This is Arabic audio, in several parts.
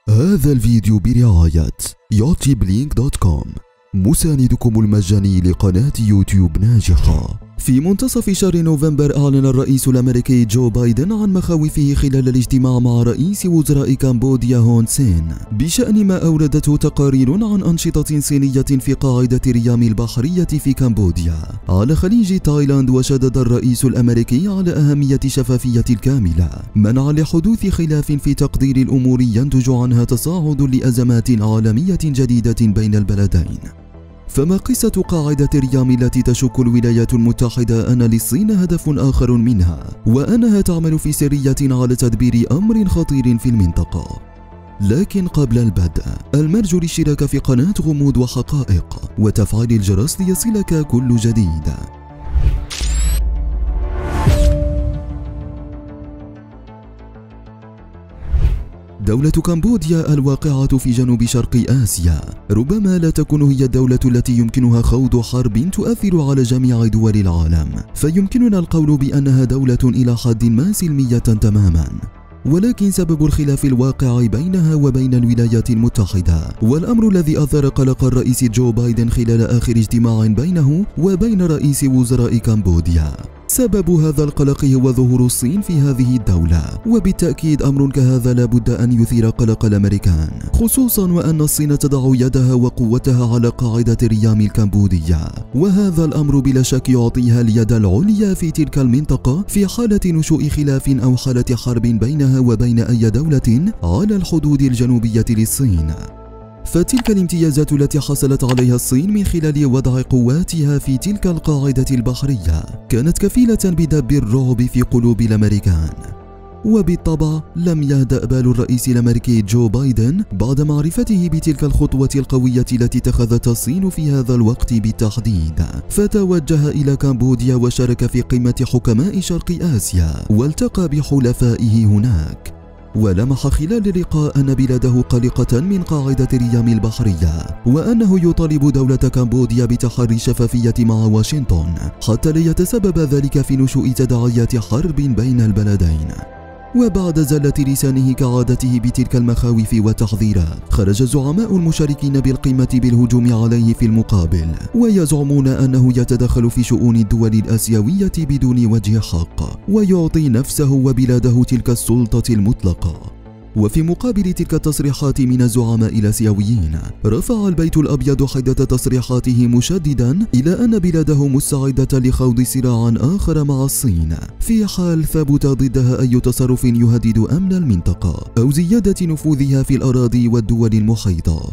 هذا الفيديو برعاية yachtyblink.com، مساندكم المجاني لقناة يوتيوب ناجحة. في منتصف شهر نوفمبر أعلن الرئيس الأمريكي جو بايدن عن مخاوفه خلال الاجتماع مع رئيس وزراء كمبوديا هون سين بشأن ما أوردته تقارير عن أنشطة صينية في قاعدة ريام البحرية في كمبوديا على خليج تايلاند. وشدد الرئيس الأمريكي على أهمية شفافية الكاملة منعا لحدوث خلاف في تقدير الأمور ينتج عنها تصاعد لأزمات عالمية جديدة بين البلدين. فما قصة قاعدة ريام التي تشك الولايات المتحدة أن للصين هدف آخر منها، وأنها تعمل في سرية على تدبير أمر خطير في المنطقة؟ لكن قبل البدء المرجو الاشتراك في قناة غموض وحقائق وتفعيل الجرس ليصلك كل جديد. دولة كمبوديا الواقعة في جنوب شرق آسيا ربما لا تكون هي الدولة التي يمكنها خوض حرب تؤثر على جميع دول العالم، فيمكننا القول بأنها دولة إلى حد ما سلمية تماما. ولكن سبب الخلاف الواقع بينها وبين الولايات المتحدة والأمر الذي أثار قلق الرئيس جو بايدن خلال آخر اجتماع بينه وبين رئيس وزراء كمبوديا. سبب هذا القلق هو ظهور الصين في هذه الدولة، وبالتأكيد أمر كهذا لا بد أن يثير قلق الأمريكان، خصوصا وأن الصين تضع يدها وقوتها على قاعدة ريام الكمبودية، وهذا الأمر بلا شك يعطيها اليد العليا في تلك المنطقة في حالة نشوء خلاف أو حالة حرب بينها وبين أي دولة على الحدود الجنوبية للصين. فتلك الامتيازات التي حصلت عليها الصين من خلال وضع قواتها في تلك القاعدة البحرية كانت كفيلة بدب الرعب في قلوب الأمريكان. وبالطبع لم يهدأ بال الرئيس الأمريكي جو بايدن بعد معرفته بتلك الخطوة القوية التي اتخذتها الصين في هذا الوقت بالتحديد، فتوجه إلى كمبوديا وشارك في قمة حكماء شرق آسيا والتقى بحلفائه هناك. ولمح خلال اللقاء أن بلاده قلقة من قاعدة ريام البحرية، وأنه يطالب دولة كمبوديا بتحري الشفافية مع واشنطن حتى لا يتسبب ذلك في نشوء تداعيات حرب بين البلدين. وبعد زلة لسانه كعادته بتلك المخاوف والتحذيرات، خرج الزعماء المشاركين بالقمة بالهجوم عليه في المقابل، ويزعمون أنه يتدخل في شؤون الدول الآسيوية بدون وجه حق، ويعطي نفسه وبلاده تلك السلطة المطلقة. وفي مقابل تلك التصريحات من الزعماء الآسيويين، رفع البيت الأبيض حدة تصريحاته مشددا إلى أن بلاده مستعدة لخوض صراع آخر مع الصين في حال ثبت ضدها أي تصرف يهدد أمن المنطقة أو زيادة نفوذها في الأراضي والدول المحيطة.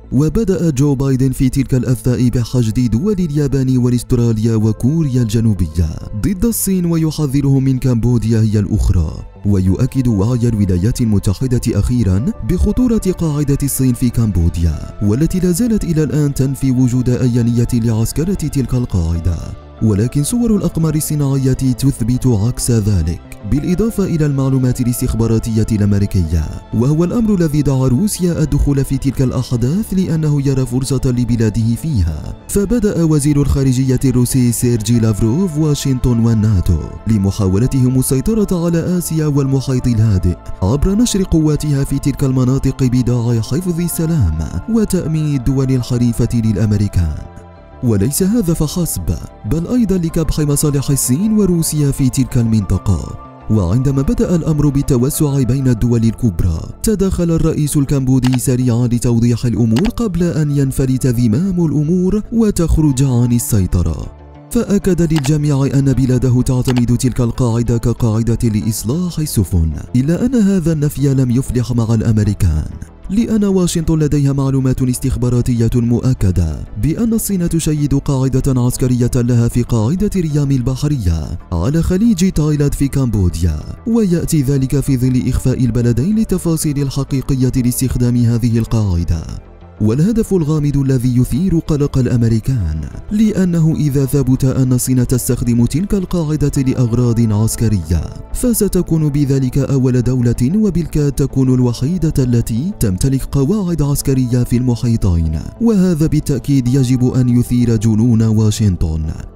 وبدأ جو بايدن في تلك الأثناء بحشد دول اليابان واستراليا وكوريا الجنوبية ضد الصين، ويحذرهم من كمبوديا هي الأخرى، ويؤكد وعي الولايات المتحدة أخيرا بخطورة قاعدة الصين في كمبوديا، والتي لا زالت إلى الآن تنفي وجود أي نية لعسكرة تلك القاعدة. ولكن صور الأقمار الصناعية تثبت عكس ذلك، بالإضافة إلى المعلومات الاستخباراتية الأمريكية، وهو الأمر الذي دعا روسيا الدخول في تلك الأحداث لأنه يرى فرصة لبلاده فيها. فبدأ وزير الخارجية الروسي سيرجي لافروف واشنطن والناتو لمحاولتهم السيطرة على آسيا والمحيط الهادئ عبر نشر قواتها في تلك المناطق بداعي حفظ السلام وتأمين الدول الحليفة للأمريكان. وليس هذا فحسب، بل أيضا لكبح مصالح الصين وروسيا في تلك المنطقة. وعندما بدأ الأمر بالتوسع بين الدول الكبرى، تدخل الرئيس الكمبودي سريعا لتوضيح الأمور قبل أن ينفلت زمام الأمور وتخرج عن السيطرة. فأكد للجميع أن بلاده تعتمد تلك القاعدة كقاعدة لإصلاح السفن، إلا أن هذا النفي لم يفلح مع الأمريكان، لأن واشنطن لديها معلومات استخباراتية مؤكدة بأن الصين تشيد قاعدة عسكرية لها في قاعدة ريام البحرية على خليج تايلاند في كمبوديا، ويأتي ذلك في ظل إخفاء البلدين للتفاصيل الحقيقية لاستخدام هذه القاعدة. والهدف الغامض الذي يثير قلق الأمريكان، لأنه إذا ثبت أن الصين تستخدم تلك القاعدة لأغراض عسكرية، فستكون بذلك أول دولة وبالكاد تكون الوحيدة التي تمتلك قواعد عسكرية في المحيطين، وهذا بالتأكيد يجب أن يثير جنون واشنطن.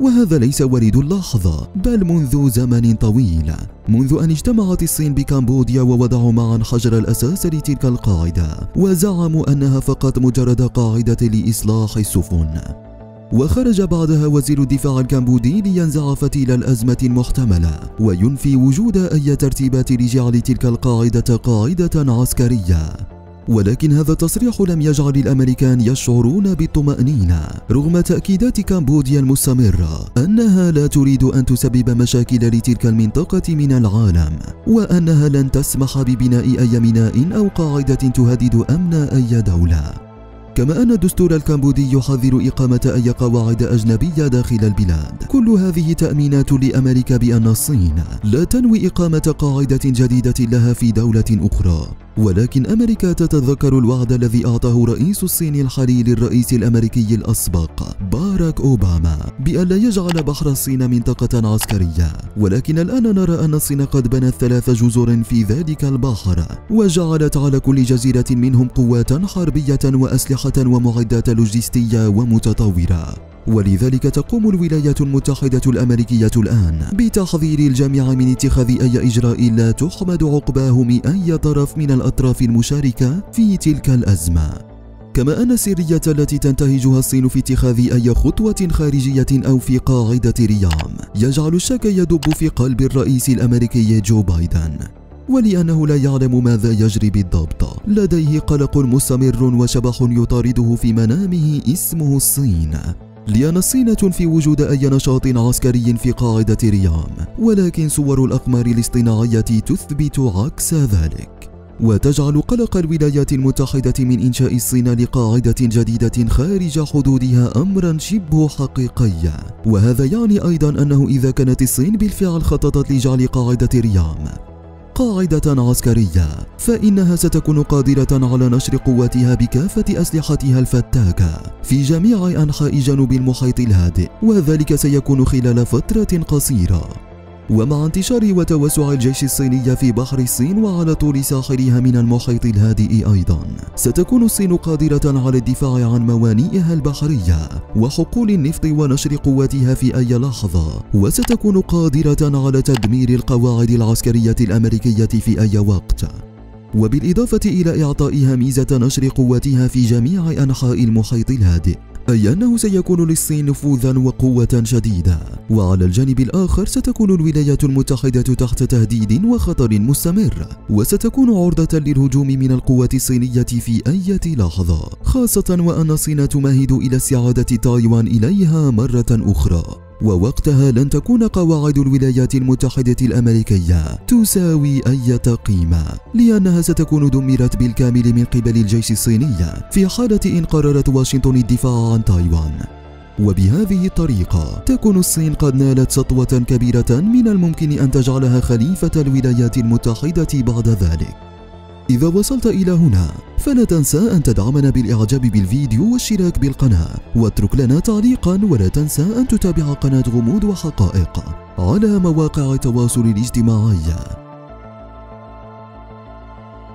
وهذا ليس ورد اللحظة بل منذ زمن طويل، منذ أن اجتمعت الصين بكمبوديا ووضعوا معا حجر الأساس لتلك القاعدة، وزعموا أنها فقط مجرد قاعدة لإصلاح السفن. وخرج بعدها وزير الدفاع الكمبودي لينزع فتيل الأزمة المحتملة وينفي وجود أي ترتيبات لجعل تلك القاعدة قاعدة عسكرية. ولكن هذا التصريح لم يجعل الأمريكان يشعرون بالطمأنينة رغم تأكيدات كمبوديا المستمرة أنها لا تريد أن تسبب مشاكل لتلك المنطقة من العالم، وأنها لن تسمح ببناء أي ميناء أو قاعدة تهدد أمن أي دولة. كما أن الدستور الكمبودي يحذر إقامة أي قواعد أجنبية داخل البلاد. كل هذه تأمينات لأمريكا بأن الصين لا تنوي إقامة قاعدة جديدة لها في دولة أخرى، ولكن أمريكا تتذكر الوعد الذي أعطاه رئيس الصين الحالي للرئيس الأمريكي الأسبق باراك أوباما بأن لا يجعل بحر الصين منطقة عسكرية. ولكن الآن نرى أن الصين قد بنت 3 جزر في ذلك البحر، وجعلت على كل جزيرة منهم قوات حربية وأسلحة ومعدات لوجستية ومتطورة. ولذلك تقوم الولايات المتحدة الأمريكية الآن بتحذير الجميع من اتخاذ أي إجراء لا تحمد عقباه من أي طرف من الأطراف المشاركة في تلك الأزمة. كما أن السرية التي تنتهجها الصين في اتخاذ أي خطوة خارجية أو في قاعدة ريام يجعل الشك يدب في قلب الرئيس الأمريكي جو بايدن، ولأنه لا يعلم ماذا يجري بالضبط لديه قلق مستمر وشبح يطارده في منامه اسمه الصين، لأن الصين تنفي وجود أي نشاط عسكري في قاعدة ريام، ولكن صور الأقمار الاصطناعية تثبت عكس ذلك، وتجعل قلق الولايات المتحدة من إنشاء الصين لقاعدة جديدة خارج حدودها أمرا شبه حقيقي. وهذا يعني أيضا أنه إذا كانت الصين بالفعل خططت لجعل قاعدة ريام قاعدة عسكرية، فإنها ستكون قادرة على نشر قواتها بكافة أسلحتها الفتاكة في جميع أنحاء جنوب المحيط الهادئ، وذلك سيكون خلال فترة قصيرة. ومع انتشار وتوسع الجيش الصيني في بحر الصين وعلى طول ساحلها من المحيط الهادئ أيضا، ستكون الصين قادرة على الدفاع عن موانئها البحرية وحقول النفط ونشر قواتها في أي لحظة، وستكون قادرة على تدمير القواعد العسكرية الأمريكية في أي وقت، وبالإضافة إلى إعطائها ميزة نشر قواتها في جميع أنحاء المحيط الهادئ، أي أنه سيكون للصين نفوذا وقوة شديدة. وعلى الجانب الآخر ستكون الولايات المتحدة تحت تهديد وخطر مستمر، وستكون عرضة للهجوم من القوات الصينية في أي لحظة، خاصة وأن الصين تمهد إلى استعادة تايوان إليها مرة أخرى، ووقتها لن تكون قواعد الولايات المتحدة الأمريكية تساوي أي قيمة، لأنها ستكون دمرت بالكامل من قبل الجيش الصيني في حالة إن قررت واشنطن الدفاع عن تايوان. وبهذه الطريقة تكون الصين قد نالت سطوة كبيرة من الممكن أن تجعلها خليفة الولايات المتحدة بعد ذلك. إذا وصلت إلى هنا فلا تنسى أن تدعمنا بالإعجاب بالفيديو والاشتراك بالقناة، واترك لنا تعليقا، ولا تنسى أن تتابع قناة غموض وحقائق على مواقع التواصل الاجتماعي.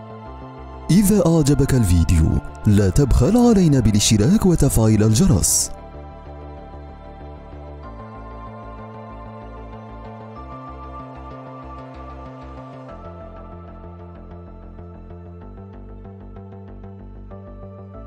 إذا أعجبك الفيديو لا تبخل علينا بالاشتراك وتفعيل الجرس.